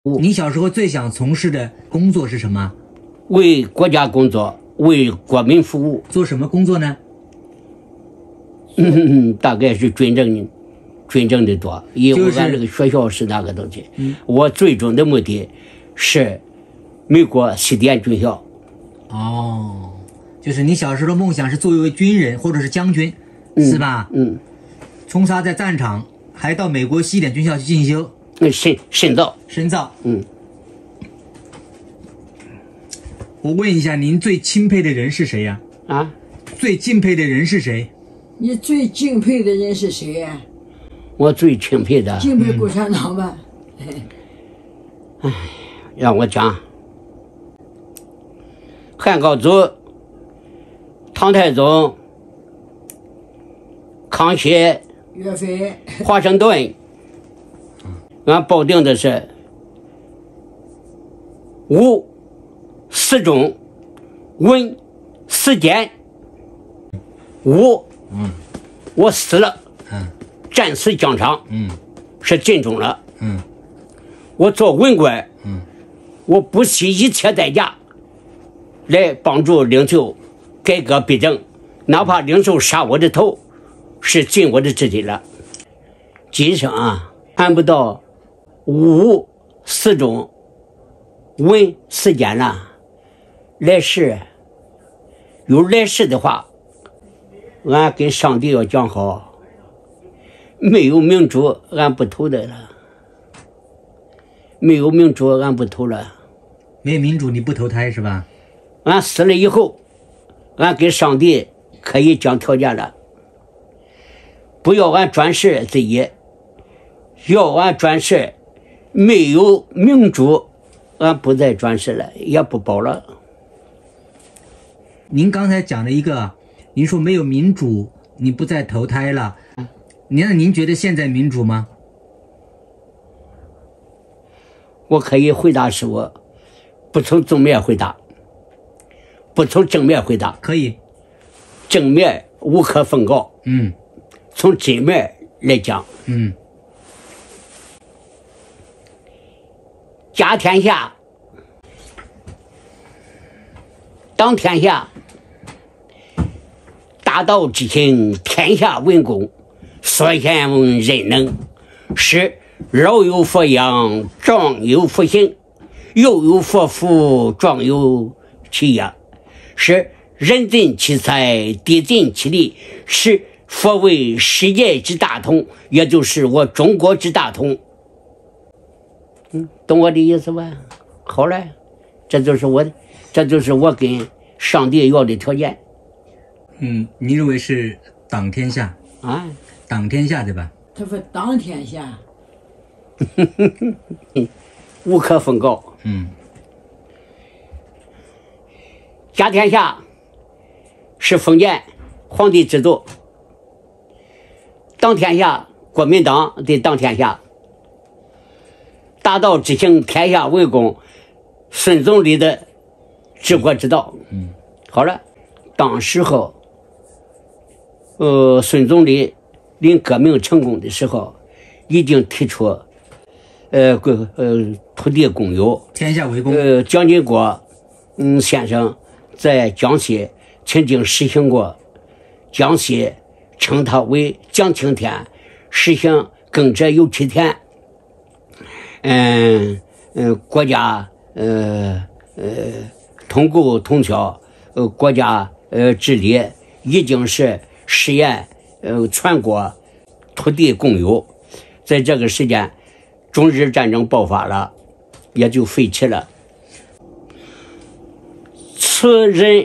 你小时候最想从事的工作是什么？ 为国家工作，为国民服务。 做什么工作呢？ 大概是军政的多，因为俺这个学校是那个东西。我最终的目的是美国西点军校。 哦，就是你小时候的梦想是作为军人或者是将军，是吧？冲杀在战场，还到美国西点军校去进修。深造。我问一下，您最钦佩的人是谁呀？最敬佩的人是谁？ 你最敬佩的人是谁呀？ 我最钦佩的， 敬佩共产党吧。 让我讲，汉高祖、唐太宗、康熙、 岳飞、 华盛顿。俺保定的是武、四中、文、四检。武，我死了，战死疆场，是尽忠了。我做文官，我不惜一切代价来帮助领袖改革弊政，哪怕领袖杀我的头，是尽我的职责了。今生按不到武、四中、文、四检了，来世有来世的话，俺跟上帝要讲好，没有民主俺不投的了，没有民主俺不投了。 没有民主你不投胎是吧？ 俺死了以后，俺跟上帝可以讲条件了，不要俺转世这一，要俺转世没有民主，俺不再转世了，也不保了。 您刚才讲了一个，您说没有民主，你不再投胎了。您觉得现在民主吗？ 我可以回答是我不从正面回答，不从正面回答。 可以， 正面无可奉告。从正面来讲，家天下，当天下，大道之行，天下为公，所贤人能，是老有佛养，壮有佛行，幼有佛福，壮有其业，是人尽其才，地尽其力，是佛为世界之大同，也就是我中国之大同。懂我的意思吧？好了，这就是我跟上帝要的条件。 你认为是党天下党天下对吧？ 他说当天下， 无可奉告。家天下是封建皇帝制度，当天下国民党的当天下，大道之行，天下为公，孙总理的治国之道。好了，当时候孙总理临革命成功的时候，已经提出土地公有， 天下为公。 蒋经国先生在江西曾经实行过，江西称他为蒋青天，实行耕者有其田。国家统购统销，国家治理已经是实验全国土地公有。在这个时间，中日战争爆发了，也就废弃了。此人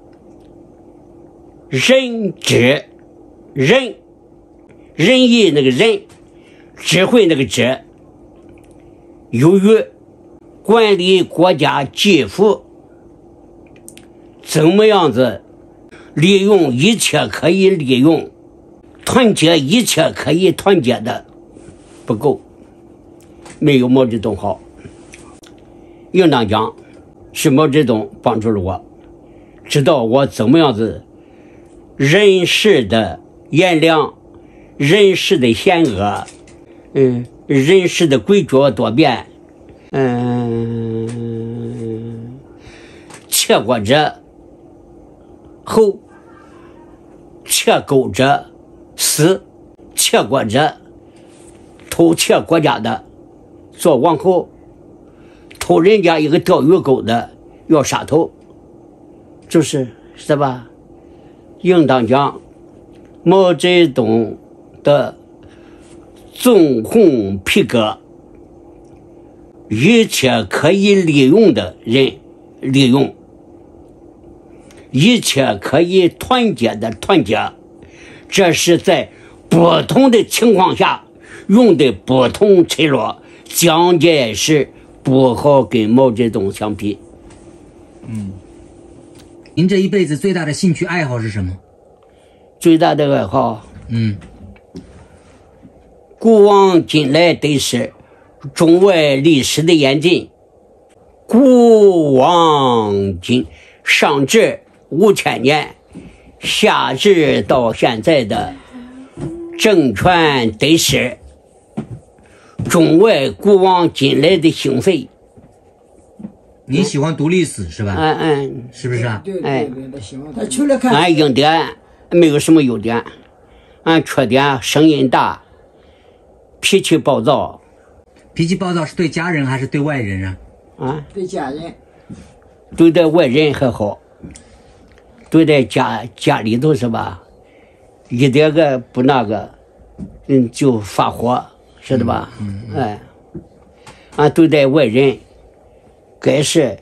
之仁义那个仁，智慧那个智，由于管理国家基辅，怎么样子利用一切可以利用，团结一切可以团结的不够，没有毛泽东好。应当讲是毛泽东帮助了我，知道我怎么样子人世的炎凉，人世的险恶，人世的诡谲多变， 窃国者后，窃狗者死，窃国者偷窃国家的做王后，偷人家一个钓鱼钩的要杀头，是吧？应当讲毛泽东的纵横皮革，一切可以利用的人利用，一切可以团结的团结，这是在不同的情况下用的不同策略，蒋介石不好跟毛泽东相比。 您这一辈子最大的兴趣爱好是什么？ 最大的爱好，古往今来对史，中外历史的演进。古往今上至5000年，下至到现在的政权对史，中外古往今来的兴废。 你喜欢读历史是吧？是不是啊？ 对，他喜欢。他除了看， 俺优点没有什么优点，俺缺点声音大，脾气暴躁。 脾气暴躁是对家人还是对外人啊？ 对家人， 对待外人还好，对待家里头是吧？一点个不那个，就发火，晓得吧？俺对待外人，该是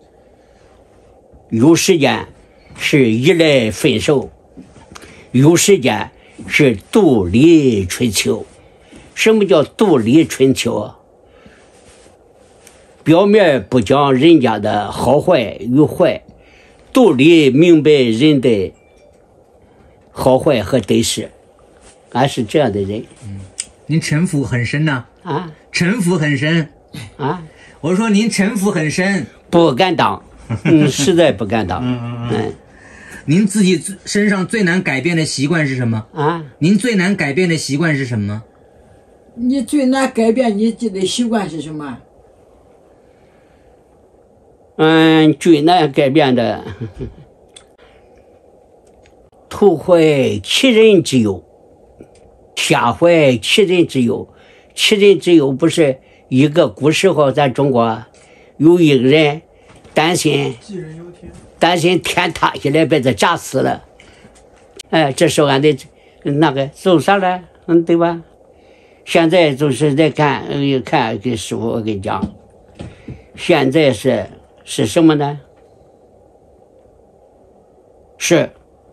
有时间是衣来分手，有时间是独立春秋。什么叫独立春秋？表面不讲人家的好坏与坏，独立明白人的好坏和得失。俺是这样的人。 您城府很深呐。城府很深。我说您城府很深。 不敢当。实在不敢当。 您自己身上最难改变的习惯是什么？您最难改变的习惯是什么？ 你最难改变你自己的习惯是什么？ 最难改变的，图怀其人之忧，下怀其人之忧。其人之忧不是一个古时候咱中国有一个人担心天塌下来把他炸死了，这时候俺得那个走啥了，对吧？现在就是在看给师傅我跟你讲，现在是什么呢？是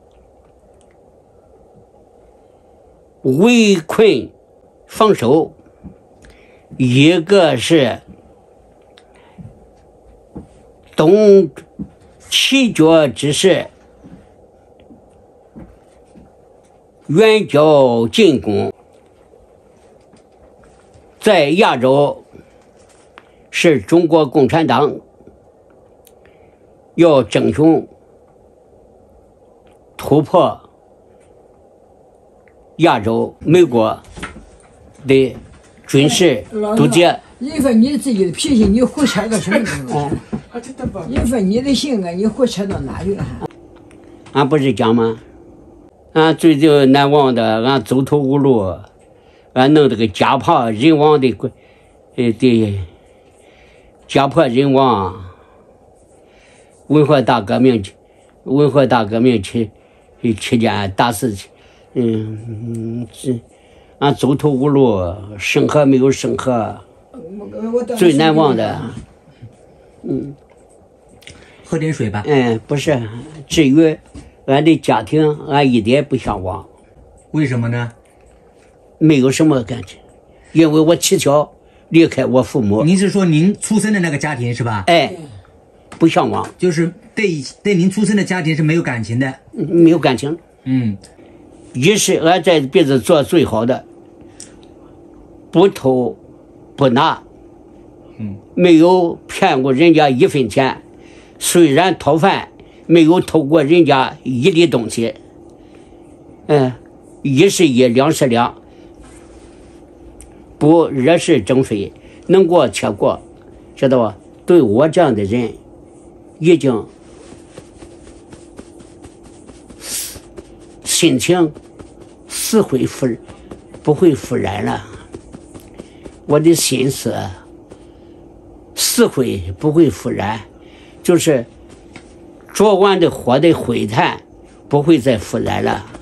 围困防守，一个是东起脚之势，远交近攻。在亚洲是中国共产党要争取突破亚洲美国的军事堵截。 因为你自己的脾气，你胡扯到什么地方？因为你的性格，你胡扯到哪去了？ 俺不是讲吗？俺最近难忘的，俺走投无路，俺弄这个家破人亡的家破人亡。文化大革命期间大事情，俺走投无路，审核没有审核，最难忘的。 喝点水吧。 不是，至于俺的家庭，俺一点不向往。 为什么呢？ 没有什么感情，因为我乞巧离开我父母。 您是说您出生的那个家庭是吧？ 不向往， 就是对您出生的家庭是没有感情的。 没有感情。一是俺这辈子做最好的，不偷不拿，没有骗过人家1分钱，虽然讨饭，没有偷过人家1粒东西。1是1，2是2，不惹是生非，能过且过。 知道吧？对我这样的人，已经心情死灰不会复燃了。我的心思死灰不会复燃，就是昨晚的火的灰炭不会再复燃了。